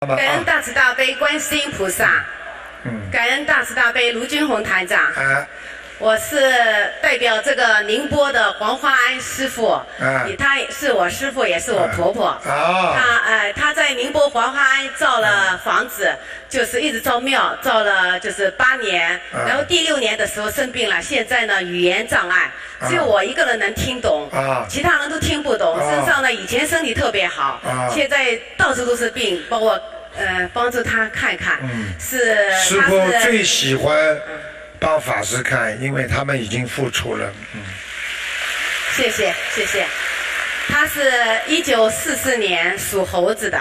感恩大慈大悲观世音菩萨，感恩大慈大悲卢军宏台长。我是代表这个宁波的黄花安师傅，他是我师傅，也是我婆婆。他在宁波黄花安造了房子，就是一直造庙，造了就是8年，然后第6年的时候生病了，现在呢语言障碍，只有我一个人能听懂，其他人都听不懂。身上呢以前身体特别好，现在到处都是病，包括帮助他看看。 师傅最喜欢帮法师看，因为他们已经付出了。 谢谢谢谢。他是1944年属猴子的。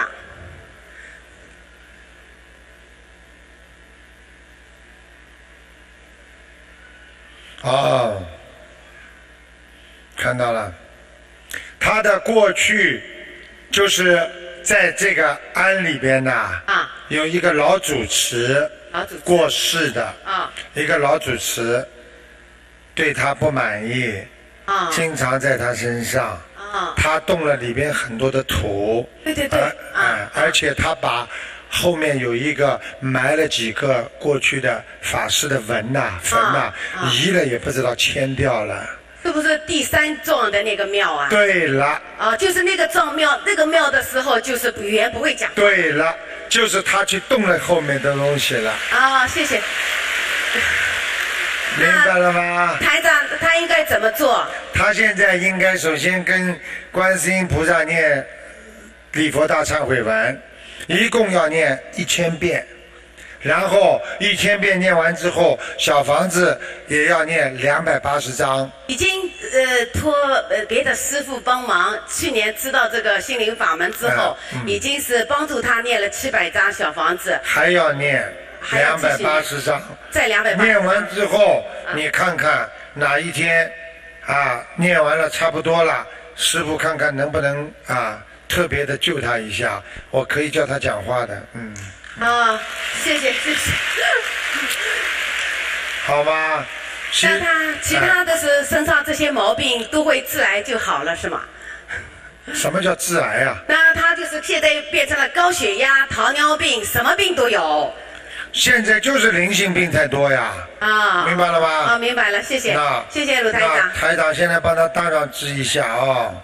看到了，他的过去就是在这个庵里边呐，有一个老主持过世的，一个老主持对他不满意，经常在他身上，他动了里边很多的土， 对， 而且他把后面有一个埋了几个过去的法师的坟呐、移了也不知道迁掉了。 是不是第3幢的那个庙啊？ 对了。 就是那个幢庙，那个庙的时候就是语言不会讲。 对了，就是他去动了后面的东西了。 谢谢。 明白了吗？ 台长，他应该怎么做？ 他现在应该首先跟观世音菩萨念礼佛大忏悔文，一共要念1000遍。然后1000遍念完之后，小房子也要念280章。 已经托别的师傅帮忙，去年知道这个心灵法门之后，已经是帮助他念了700张小房子， 还要念280章， 再280。 念完之后，你看看哪一天念完了差不多了，师傅看看能不能特别的救他一下，我可以叫他讲话的。 谢谢。 好吗？ 那他其他的是身上这些毛病都会致癌就好了是吗？ 什么叫致癌啊？ 那他就是现在变成了高血压、糖尿病，什么病都有。 现在就是灵性病太多呀。明白了吗？ 明白了，谢谢。谢谢卢台长。 台长现在帮他大让治一下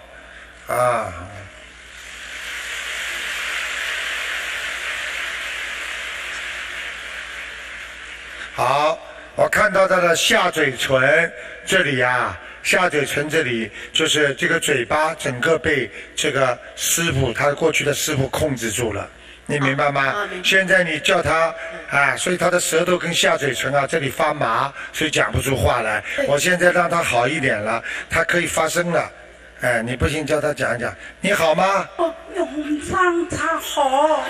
好，我看到他的下嘴唇这里下嘴唇这里就是这个嘴巴，整个被这个师傅，他过去的师傅控制住了，你明白吗？现在你叫他所以他的舌头跟下嘴唇这里发麻，所以讲不出话来。我现在让他好一点了，他可以发声了。你不信叫他讲一讲。你好吗？ 永昌他好。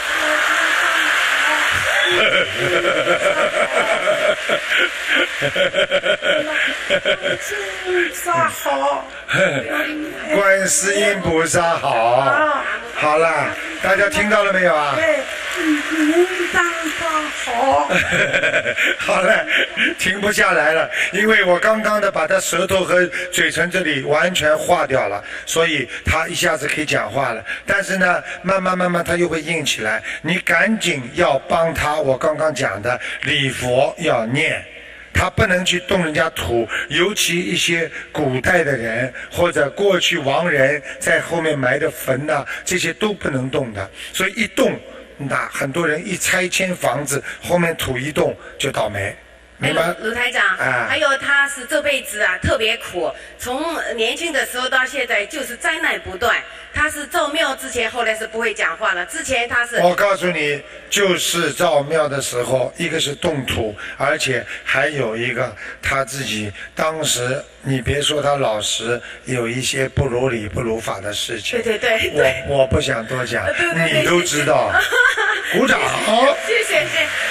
好， 观世音菩萨好。好了，大家听到了没有啊？ 对，您当好。 好了，停不下来了，因为我刚刚的把他舌头和嘴唇这里完全化掉了，所以他一下子可以讲话了。但是呢，慢慢他又会硬起来，你赶紧要帮他。我刚刚讲的礼佛要念。他不能去动人家土，尤其一些古代的人或者过去亡人在后面埋的坟这些都不能动的。所以一动，那很多人一拆迁房子，后面土一动就倒霉。明白？ 卢台长，还有他是这辈子特别苦，从年轻的时候到现在就是灾难不断。他是造庙之前，后来是不会讲话了。之前他是…… 我告诉你，就是造庙的时候，一个是动土，而且还有一个他自己当时，你别说他老实，有一些不如理不如法的事情。 对。 我不想多讲，你都知道。鼓掌。 谢谢。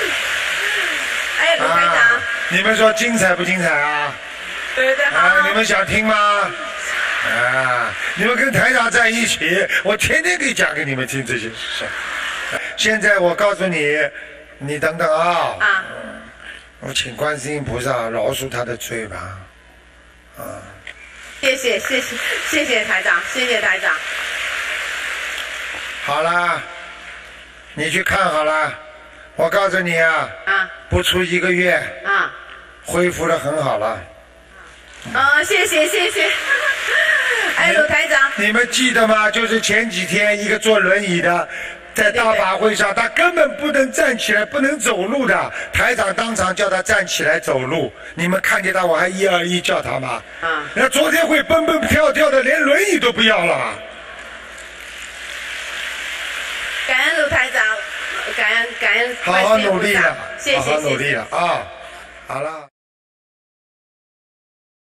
卢台长， 你们说精彩不精彩啊？ 对，好。 你们想听吗？你们跟台长在一起，我天天可以讲给你们听这些事。现在我告诉你，你等等我请观世音菩萨饶恕他的罪吧。 谢谢台长，谢谢台长。 好啦， 你去看好了，我告诉你啊，不出1个月，恢复得很好了。 谢谢。哎，鲁台长， 你们记得吗？就是前几天一个坐轮椅的，在大法会上，他根本不能站起来，不能走路的。台长当场叫他站起来走路，你们看见他，我还121叫他吗？那昨天会蹦蹦跳跳的，连轮椅都不要了。 感恩鲁台长，感恩。 好好努力了， 谢谢。 好好努力了啊！好了。